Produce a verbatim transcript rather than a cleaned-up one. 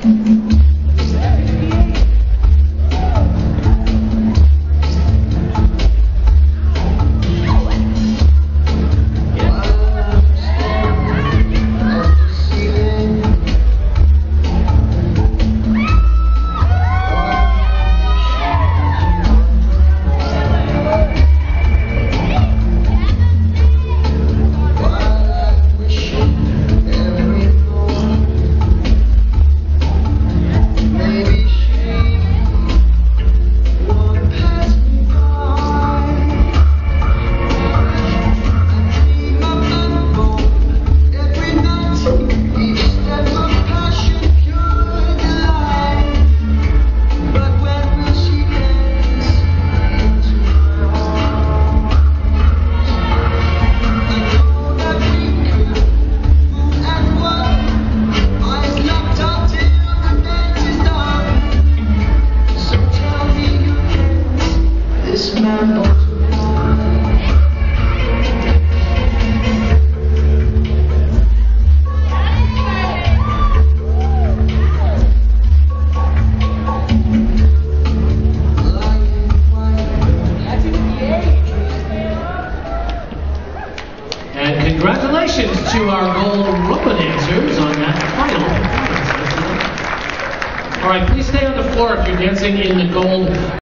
And congratulations to our gold rumba dancers on that final performance. All right, please stay on the floor if you're dancing in the gold